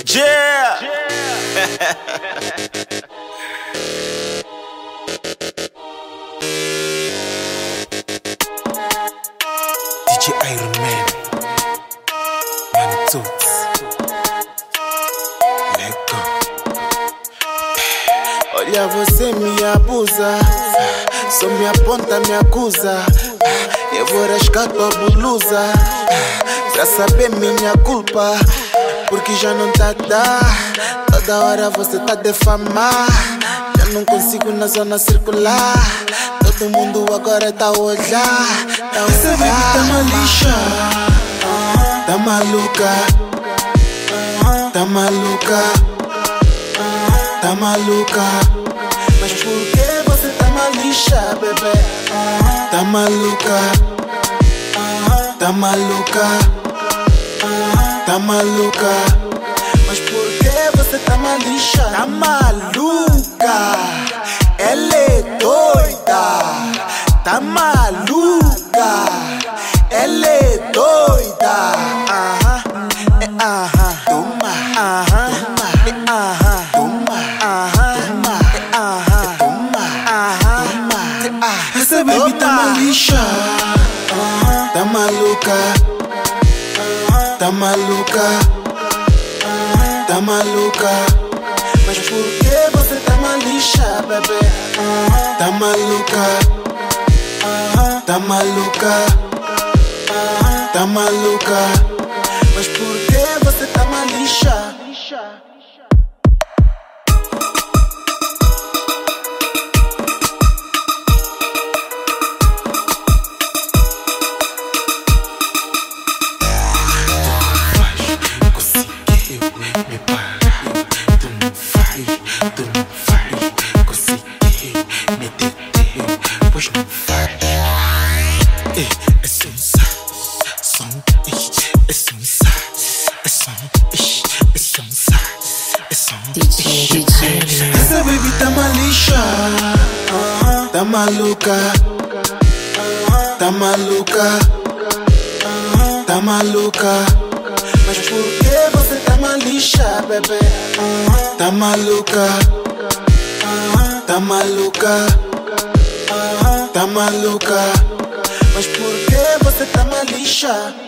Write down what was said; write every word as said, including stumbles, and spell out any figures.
Yeah! D J Iron Man, One Two, let go. Olha, você me abusa, só me aponta, me acusa. Eu vou rasgar tua blusa pra saber minha culpa, porque já não tá a dar. Toda hora você tá a defamar. Já não consigo na zona circular. Todo mundo agora tá a olhar. Tá a Essa baby tá uma lixa, tá maluca, tá maluca, tá maluca. Mas por que você tá uma lixa, bebê? Tá maluca, tá maluca, tá maluca. Mas por que você tá uma lixa? Tá maluca, ela é doida. Tá maluca, ela é doida. Aham, é aham, toma, aham, é aham, toma, aham, é aham, toma, aham, toma. Essa baby tá uma lixa, tá maluca, tá maluca, tá maluca. Mas por que você tá uma lixa, bebê? Tá maluca, tá maluca, tá maluca. Mas por que você tá uma lixa? Me parar, tu não vai, tu não vai conseguir me deter, pois não vai. É, é som, som, é som, é som, é som, é som. D J, D J. Essa baby tá uma lixa, tá maluca, tá maluca, tá maluca. Mas por que você tá uma lixa, bebê? Tá maluca, tá maluca, tá maluca. Mas por que você tá uma lixa?